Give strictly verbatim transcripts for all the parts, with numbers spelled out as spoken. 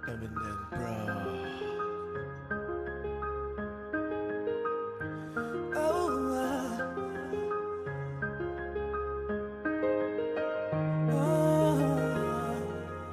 Eminem, bro. Oh, uh, oh.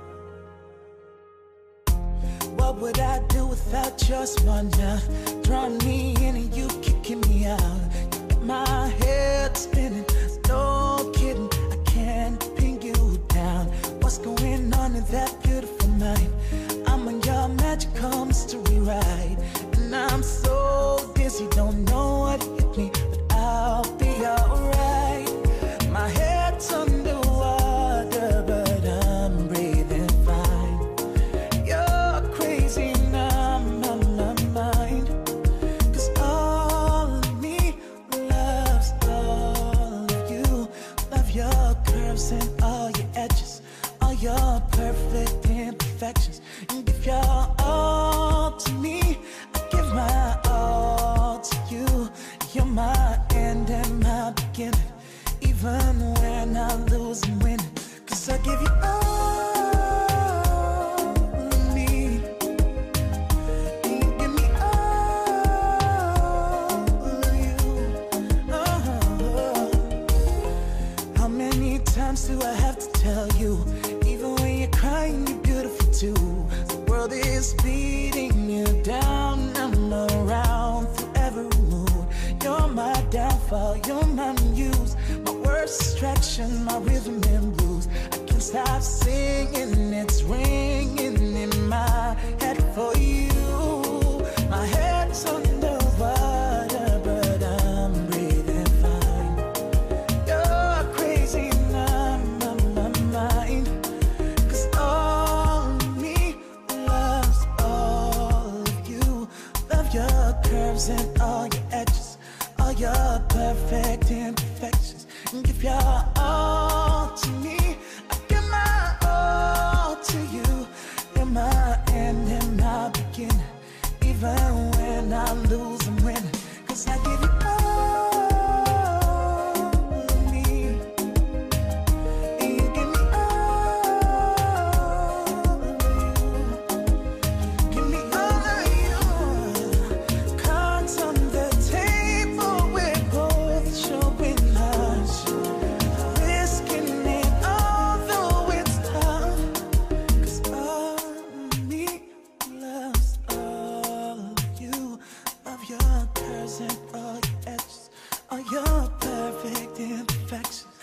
What would I do without your smart mouth? Drawing me in and you kicking me out. My head spinning, no kidding, I can't pin you down. What's going on in that beautiful mind? I'm on your magical mystery ride, and I'm so dizzy, don't know what hit me, but I'll be alright. My head's underwater, but I'm breathing fine. You're crazy now, my, my mind, 'cause all of me loves all of you. Love your curves and all your edges, all your perfect imperfections. And give your all to me, I give my all to you. You're my end and my beginning, even when I lose and win. 'Cause I give you all of me, and you give me all of you. Oh. How many times do I have to tell you? Even when you're crying, you're beautiful too. The world is beating you down, I'm around through every mood. You're my downfall, you're my muse, my worst distraction, my rhythm and blues. I can't stop singing, it's ringing in my head for you. My head's underwater, but I'm breathing fine. You're crazy now, my, my mind, 'cause all of me loves all of you. Love your curves and all your edges, all your perfect imperfections. And give your all to me, I give my all to you. You're my end and my beginning, even when I lose and win. 'Cause I give you all of me, and you give me all of you. Give me all of you. Cards on the table, we're both showing us, risking it although it's tough. 'Cause all of me loves all of you. Love your curves and all your edges, all your perfect imperfections.